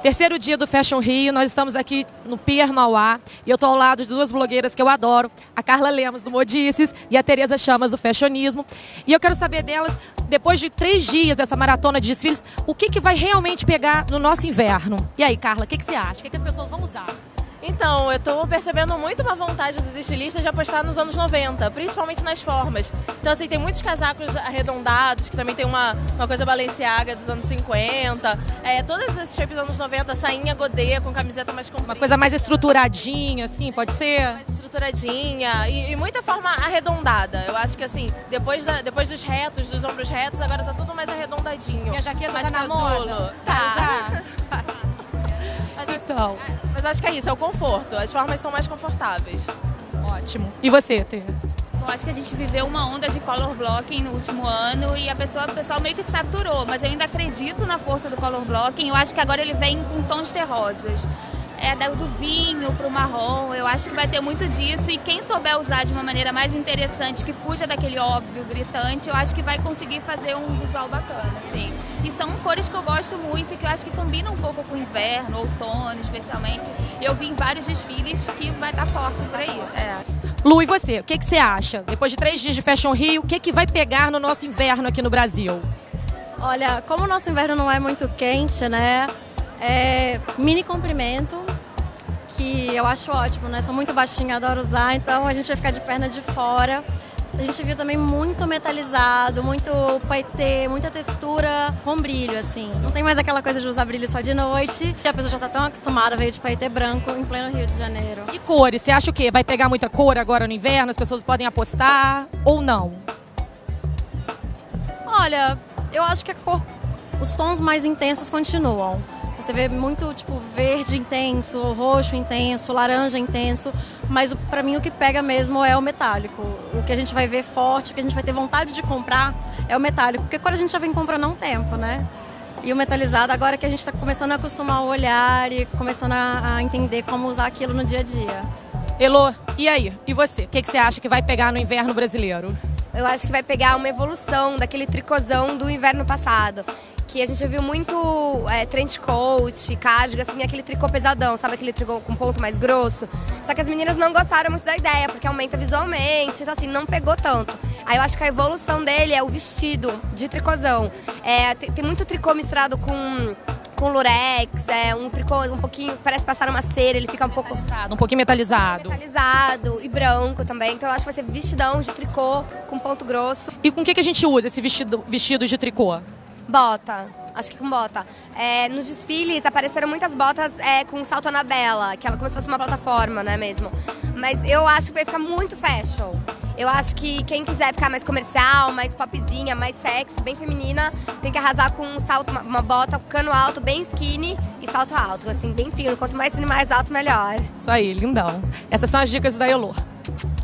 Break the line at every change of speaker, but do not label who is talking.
Terceiro dia do Fashion Rio, nós estamos aqui no Pier Mauá e eu estou ao lado de duas blogueiras que eu adoro, a Carla Lemos, do Modices, e a Tereza Chamas, do Fashionismo. E eu quero saber delas, depois de 3 dias dessa maratona de desfiles, o que vai realmente pegar no nosso inverno? E aí, Carla, o que você acha? O que as pessoas vão usar?
Então, eu tô percebendo muito uma vontade dos estilistas de apostar nos anos 90, principalmente nas formas. Então, assim, tem muitos casacos arredondados, que também tem uma coisa Balenciaga dos anos 50. Todos esses shapes dos anos 90, sainha godê com camiseta mais comprida.
Uma coisa mais estruturadinha, assim, pode ser?
Mais estruturadinha e muita forma arredondada. Eu acho que, assim, depois dos retos, dos ombros retos, agora tá tudo mais arredondadinho.
Minha jaqueta
mais
tá na moda?
Tá.
Então.
Mas acho que é isso, é o conforto. As formas são mais confortáveis.
Ótimo. E você, Tê?
Eu acho que a gente viveu uma onda de color blocking no último ano e o pessoal meio que saturou, mas eu ainda acredito na força do color blocking. Eu acho que agora ele vem com tons terrosos. Do vinho pro marrom, eu acho que vai ter muito disso e quem souber usar de uma maneira mais interessante, que fuja daquele óbvio gritante, eu acho que vai conseguir fazer um visual bacana, assim. E são cores que eu gosto muito e que eu acho que combinam um pouco com o inverno, outono especialmente. Eu vi em vários desfiles que vai estar forte por aí.
Lu, e você? O que você acha? Depois de 3 dias de Fashion Rio, o que vai pegar no nosso inverno aqui no Brasil?
Olha, como o nosso inverno não é muito quente, né? Mini comprimento, que eu acho ótimo, né? Sou muito baixinha, adoro usar, então a gente vai ficar de perna de fora. A gente viu também muito metalizado, muito paetê, muita textura com brilho, assim. Não tem mais aquela coisa de usar brilho só de noite. E a pessoa já tá tão acostumada, veio de paetê branco em pleno Rio de Janeiro.
E cores? Você acha o quê? Vai pegar muita cor agora no inverno? As pessoas podem apostar ou não?
Olha, eu acho que os tons mais intensos continuam. Você vê muito, tipo, verde intenso, roxo intenso, laranja intenso, mas pra mim o que pega mesmo é o metálico. O que a gente vai ver forte, o que a gente vai ter vontade de comprar é o metálico, porque cor a gente já vem comprando há um tempo, né? E o metalizado agora que a gente tá começando a acostumar o olhar e começando a entender como usar aquilo no dia a dia.
Elô, e aí? E você? O que você acha que vai pegar no inverno brasileiro?
Eu acho que vai pegar uma evolução daquele tricôzão do inverno passado. Que a gente viu muito trench coat, cardigan, assim, aquele tricô pesadão, sabe? Aquele tricô com ponto mais grosso. Só que as meninas não gostaram muito da ideia, porque aumenta visualmente, então assim, não pegou tanto. Aí eu acho que a evolução dele é o vestido de tricôzão. Tem muito tricô misturado com lurex, um tricô um pouquinho, parece passar uma cera, ele fica um pouco...
Um pouquinho metalizado.
Metalizado e branco também, então eu acho que vai ser vestidão de tricô com ponto grosso.
E com o que a gente usa esse vestido de tricô?
Bota, acho que com bota. Nos desfiles apareceram muitas botas com salto Anabela, que é como se fosse uma plataforma, né, mesmo. Mas eu acho que vai ficar muito fashion. Eu acho que quem quiser ficar mais comercial, mais popzinha, mais sexy, bem feminina, tem que arrasar com um salto, uma bota com cano alto, bem skinny e salto alto, assim, bem fino. Quanto mais fino e mais alto, melhor.
Isso aí, lindão. Essas são as dicas da Elô.